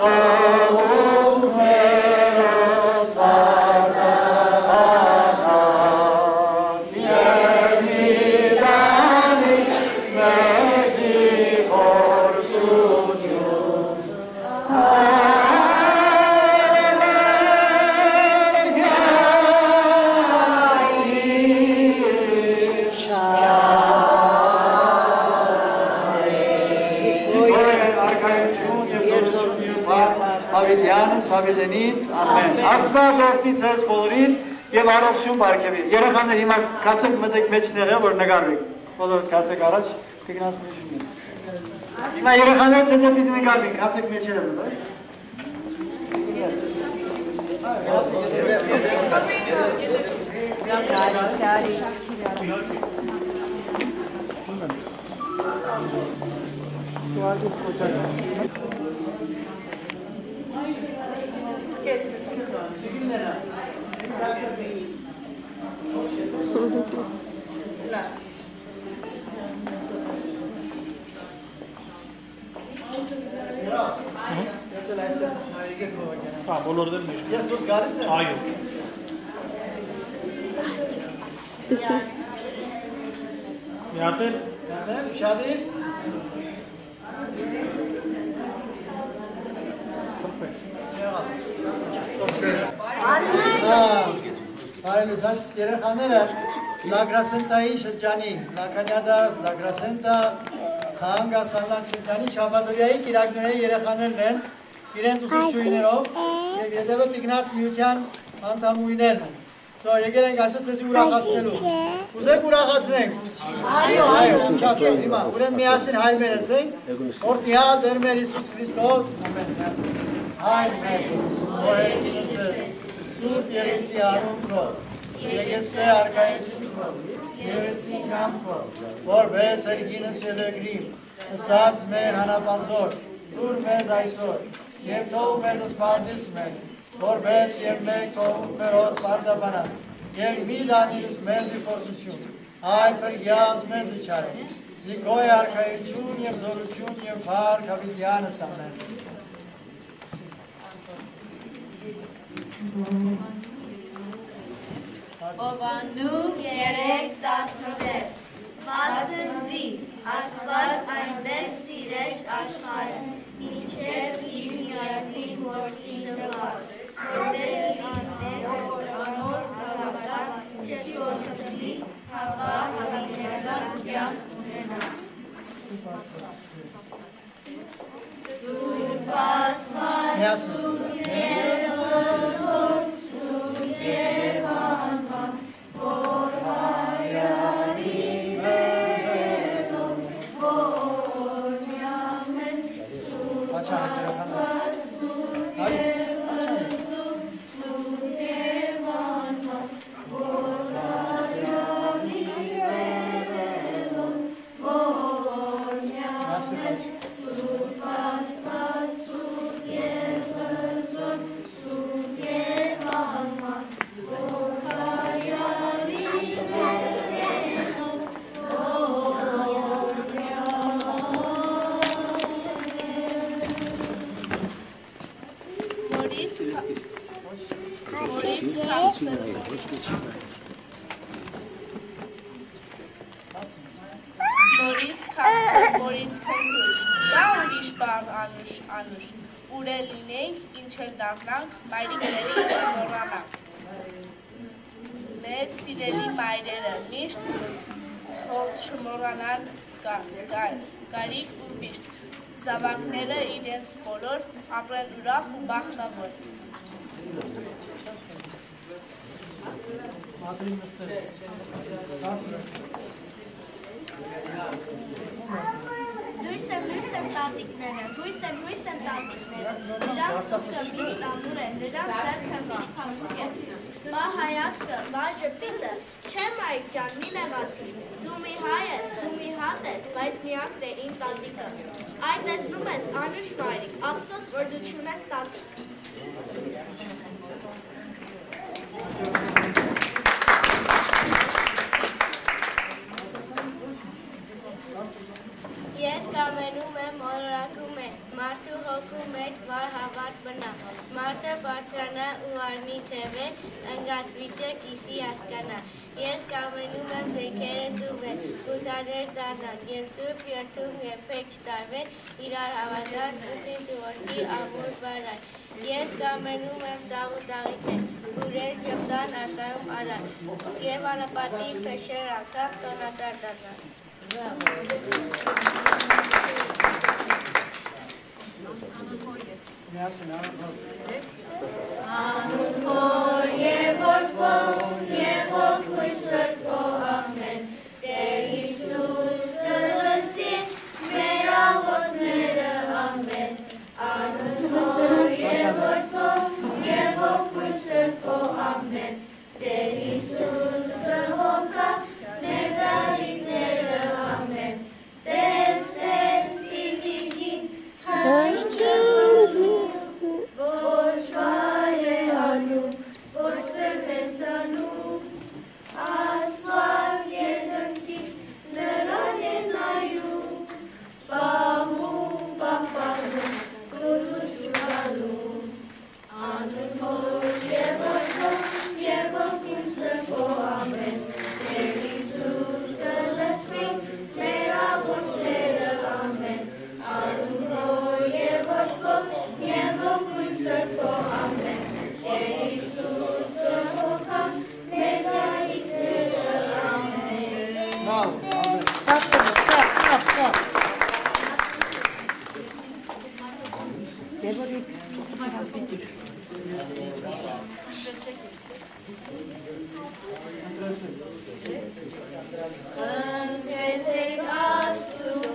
Հավիտենից, ամեն, աստված որդի ձեզ բոլորին և առողջություն պարգևի, երեխաներ հիմա կացեք մտեք մեջները, որ նգարվեք, բոլոր կացեք առաջ, կգնաց մեջունին, հիմա երեխաներ ձեզ էպիզ նգարվեք, կացեք մեջերը մտեք, բոլոր들 մեջ։ Ես դուս գալիս եմ։ Այո։ Միատել։ Յանեմ, շադիր։ Բարելուս, այս երեխաները լագրասենտայի շրջանի, լականյադա, լագրասենտա, հանգասանլան շրջանի շաբադորյայի կիրակների երեխաներն են, իրենց ուսուցչուհիներով և ետևը տիգնատ միության անդամուհիներն են։ Եկել ենք այսօր ձեզի ուրախացնելու։ Ուզեք ուրախացնենք։ Այո, շատ լավ, հիմա, ուրեմն միասին հայր մեր ասենք, օրհնյալ Տեր մեր Հիսուս Քրիստոս, ամեն միասին։ Հայր մեր, որ երկինս ես, սուրբ եղեցի արուն քո, եկեսե արկայություն քո, եղեցի կամ քո, որպես երկինս ելեգրիմ, ըսած մեր հանապանձոր, դուր մեզ այսօր, և թող մեզ սպարդիս մեր, որպես և մեկ թող մեր հոտ պարդաբանան, և մի դանիրս մեզ իպորցություն, այլ պրգյազ մեզ իչար, զիկոյ արկայություն և զորություն և հարկ հավիտյանս ամեն։ Ովանուկ 3:16 Վասնզի Աստված այնպես սիրեց աշխարհը, մինչև իր միածին որդին տվավ, որպես ինքներ անոր հավատա չեսօրցնի, հապա հավիտենական կյանք ունենա։ Սուրբ Աստված, սուրբ Երգոզոր, սուրբ Երգանման, որ հայանի վերելով, որ միամես, սուրբ Աստված, սուրբ Երգոզոր, սուրբ Երգանման, որ հայանի վերելով, որ միամես, սուրբ Աստված, սուրբ Երգոզոր, սուրբ Երգանման, որ հայանի վերելով, որ Մորից քնքուշ, դա ուրիշ բան անուշ, ուրել լինենք, ինչ էլ դառնանք, մայրիկների չմոռանանք։ Մեր սիրելի մայրերը միշտ թող չմոռանան գարիկ ու միշտ, զավակները իրենց բոլոր ապրեն ուրախ ու բախտավոր։ Լույս են տատիկները, լույս են տատիկները, նրանց ծուկը միշտ ամուր է, նրանց ձեռքը միշտ փափուկ է, բա հայացքը, բա ժպիտը, չէ Մայրիկ ջան, մի նեղացի, դու մի հայ ես, դու մի հատ ես, բայց միակն է իմ տատիկը, այն տեսնում ես անուշ Մայրիկ, ափսոս, որ դու չունես տատիկ։ Ես կամենում եմ օրորակում է, մարդու հոգու մեջ հետ վար հավատ բնա, մարդը բարձրանա ու արնի թևեր, ընգատվիճը կիսի ասկանա, ես կամենում եմ զեքերը ծուվեն, կուզաներ դարնան, և սուրբ երթում երբեք չտարվեն, իրար հավատան ուխին տուորդի ամուր բարան, ես կամենում եմ ծաղ ու ծաղիքներ, ուրեն ջպտան արկայում արան, և անապատի փեշեր անգամ տոնատար դարնան։ Անուն Հոր և Որդու և Հոգու Սրբո ամեն, Տեր Հիսուս կլսի մեր աղոթները ամեն, Անուն Հոր և Որդու և Հոգու Սրբո ամեն, Տեր Հիսուս կհոգա մեր գաղտնիքները ամեն, Տես սիրտին չաչճում, Ոչ վար է անում, որ սրբեցանում, Աստված երկնքից նրան է նայում, Պահում, պահպանում, գոռուց ջուրանում, Անուն Հոր և Որդու և Հոգու Սրբո ամեն, Տեր Հիսուս կլսի մեր աղոթները ամեն, Անուն Հոր և Որդու և Հոգու Սրբո ամեն, Տեր Հիսուս կհոգա մեր գաղտնիքները ամեն։ Ընտրեցեք Աստծու